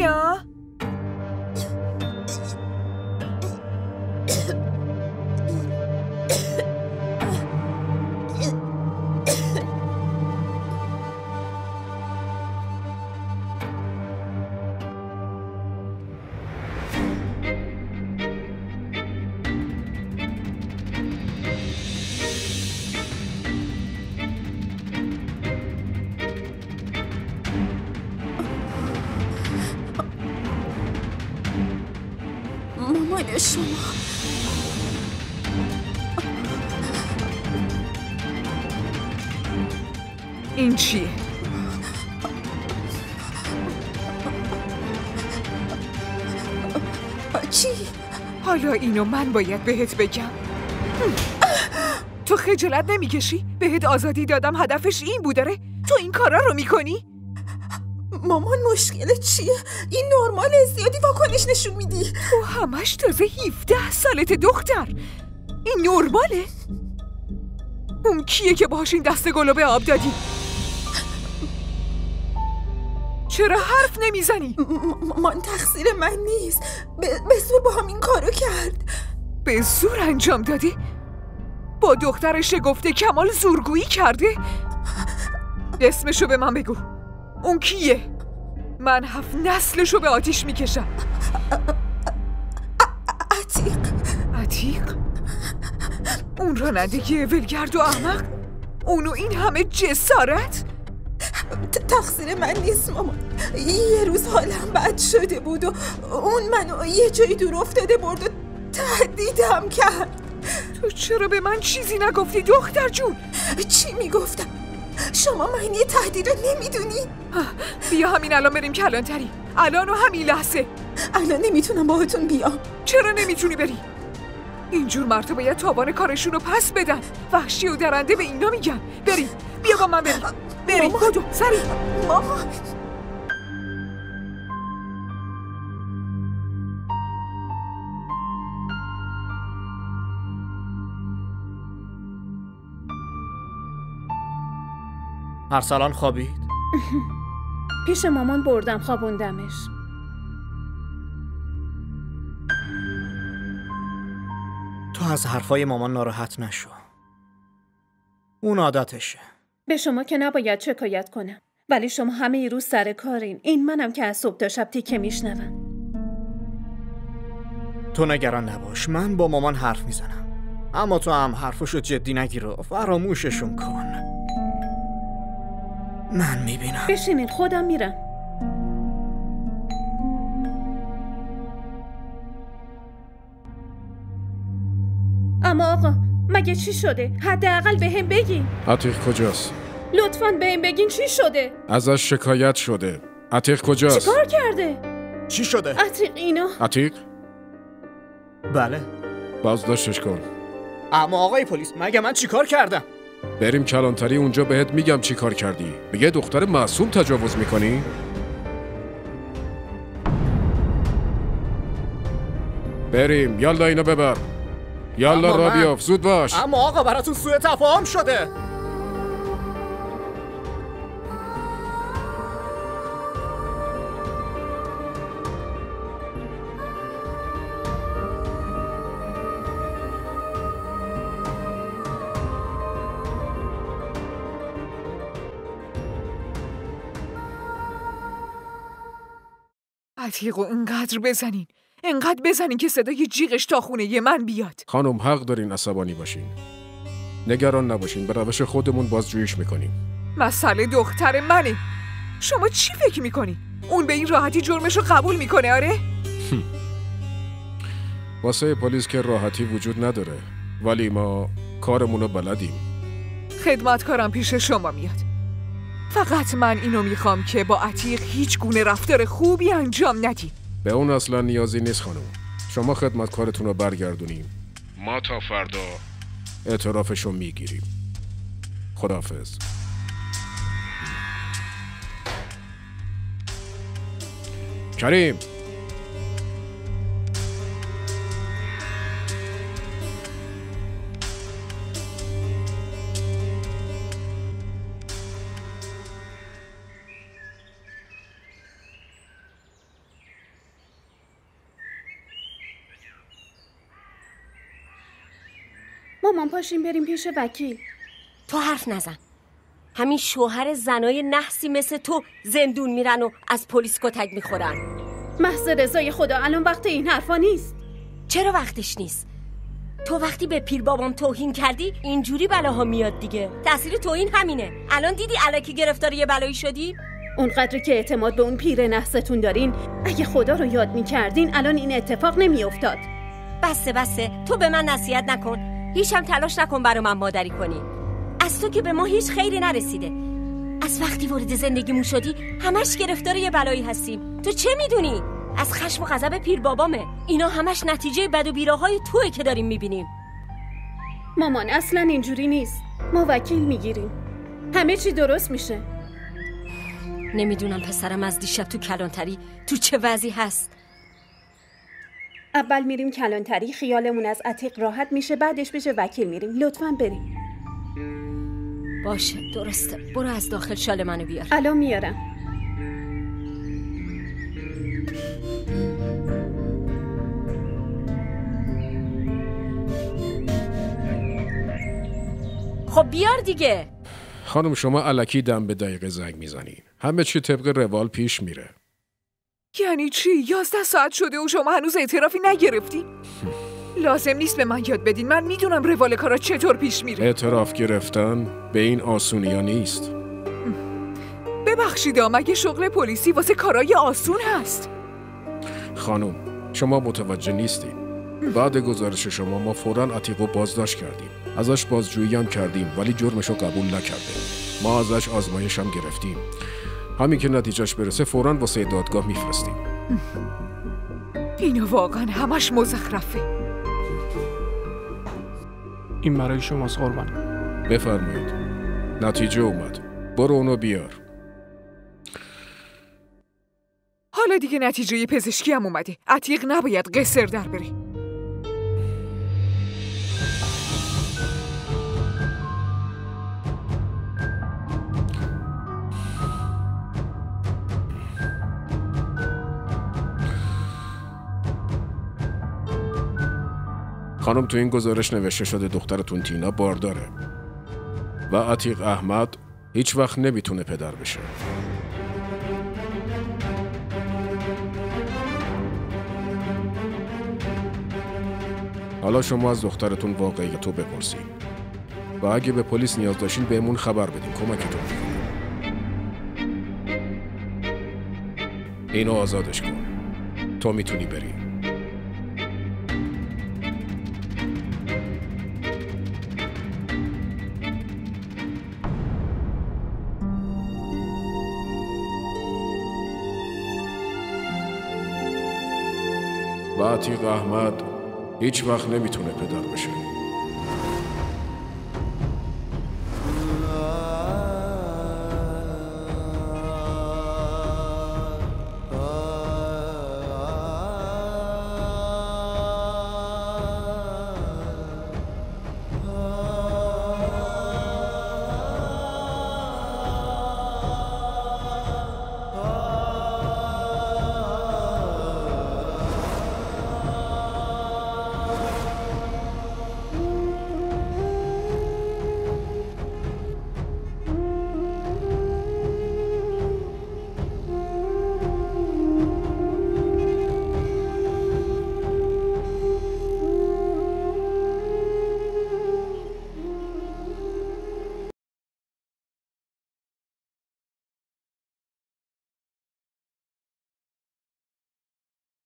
اینا؟ مامان شما این چیه؟ چی؟ حالا اینو من باید بهت بگم؟ تو خجالت نمیکشی؟ بهت آزادی دادم، هدفش این بوداره؟ تو این کارا رو میکنی؟ مامان مشکلت چیه؟ این نرماله، زیادی واکنش نشون میدی. تو همش تازه 17 سالت دختر. این نرماله؟ اون کیه که باهاش این دسته گلو به آب دادی؟ چرا حرف نمیزنی؟ من تقصیر من نیست. به زور با هم این کارو کرد. به زور انجام دادی؟ با دختر شگفته کمال زورگویی کرده؟ اسمشو به من بگو. اون کیه؟ من 7 نسلشو به آتیش میکشم. عتیق. عتیق؟ اون رانندگی ولگرد و احمق؟ اونو این همه جسارت؟ تقصیر من نیست مامان. یه روز حالم بد شده بود و اون منو یه جایی دور افتاده برد و تهدیدم کرد. تو چرا به من چیزی نگفتی دختر جون؟ چی میگفتم؟ شما معنی تهدید رو نمیدونی؟ بیا همین الان بریم کلانتری. الان و همین لحظه. الان نمیتونم باهاتون بیام. چرا نمیتونی بری؟ اینجور مردا باید تاوان کارشون رو پس بدن. وحشی و درنده به اینا میگن. بریم، بیا با من بریم. بریم، بدو، سریع. مامان ارسلان خوابید؟ پیش مامان بردم خوابوندمش. تو از حرفای مامان ناراحت نشو. اون عادتشه. به شما که نباید شکایت کنم، ولی شما همه روز سر کارین. این منم که از صبح تا شب تیکه میشنوم. تو نگران نباش، من با مامان حرف میزنم. اما تو هم حرفشو جدی نگیر و فراموششون کن. من میبینم. بشینین، خودم میرم. اما آقا مگه چی شده؟ حداقل بهم بگین. عتیق کجاست؟ لطفاً بهم بگین چی شده؟ ازش شکایت شده. عتیق کجاست؟ چیکار کرده؟ چی شده؟ عتیق اینا. عتیق؟ بله. بازداشتش کن. اما آقای پلیس مگه من چیکار کردم؟ بریم کلانتری، اونجا بهت میگم چی کار کردی. میگه دختر معصوم تجاوز میکنی؟ بریم، یالا اینو ببر. یالا را بیاف، زود باش. اما آقا براتون سوء تفاهم شده. عتیقو انقدر بزنین که صدای جیغش تا خونه من بیاد. خانم حق دارین عصبانی باشین. نگران نباشین، به روش خودمون بازجوییش میکنیم. مسئله دختر منه. شما چی فکر میکنی؟ اون به این راحتی جرمشو قبول میکنه؟ آره؟ واسه پلیس که راحتی وجود نداره، ولی ما کارمونو بلدیم. خدمتکارم پیش شما میاد. فقط من اینو میخوام که با عتیق هیچ گونه رفتار خوبی انجام ندی. به اون اصلا نیازی نیست خانم. شما خدمتکارتون رو برگردونیم، ما تا فردا اعترافشو میگیریم. خداحافظ. کریم. مامان پاشیم بریم پیش وکیل. تو حرف نزن. همین شوهر زنای نحسی مثل تو زندون میرن و از پلیس کتک میخورن. محض رضای خدا الان وقت این حرفا نیست. چرا وقتش نیست؟ تو وقتی به پیر بابام توهین کردی اینجوری بلاها میاد دیگه. تأثیر توهین همینه. الان دیدی الکی گرفتار یه بلایی شدی؟ اونقدری که اعتماد به اون پیر نحستون دارین، اگه خدا رو یاد میکردین الان این اتفاق نمیافتاد. بسه تو به من نصیحت نکن. هیچ هم تلاش نکن برا من مادری کنی. از تو که به ما هیچ خیری نرسیده. از وقتی وارد زندگیمون شدی همش گرفتار یه بلایی هستیم. تو چه میدونی؟ از خشم و غضب پیر بابامه. اینا همش نتیجه بد و بیراهای توئه که داریم میبینیم. مامان اصلا اینجوری نیست. ما وکیل میگیریم. همه چی درست میشه. نمیدونم پسرم از دیشب تو کلانتری تو چه وضعی هست. اول میریم کلانتری، خیالمون از عتیق راحت میشه، بعدش پیش وکیل میریم. لطفاً بریم. باشه درسته. برو از داخل شال منو بیار. الان میارم. خب بیار دیگه. خانم شما الکی دم به دقیقه زنگ میزنین. همه چی طبق روال پیش میره. یعنی چی؟ 11 ساعت شده و شما هنوز اعترافی نگرفتی؟ لازم نیست به من یاد بدین. من میدونم روال کارا چطور پیش میره. اعتراف گرفتن به این آسونیا نیست. ببخشید مگه شغل پلیسی واسه کارای آسون هست؟ خانم شما متوجه نیستین. بعد گزارش شما ما فوراً عتیقو بازداشت کردیم. ازش بازجویی هم کردیم ولی جرمشو قبول نکرده. ما ازش آزمایش هم گرفتیم. همین که نتیجهش برسه فوراً واسه دادگاه میفرستیم. اینا واقعا همش مزخرفه. این برای شماست قربان. بفرمایید. نتیجه اومد. برو اونو بیار. حالا دیگه نتیجه پزشکی هم اومده. عتیق نباید قصر در بره. خانم تو این گزارش نوشته شده دخترتون تینا بارداره و عتیق احمد هیچ وقت نمیتونه پدر بشه. حالا شما از دخترتون واقعیتو بپرسین و اگه به پلیس نیاز داشتین بهمون خبر بدین، کمکتون میکنیم. اینو آزادش کن. تو میتونی بری. و عتیق احمد هیچ وقت نمیتونه پدر بشه.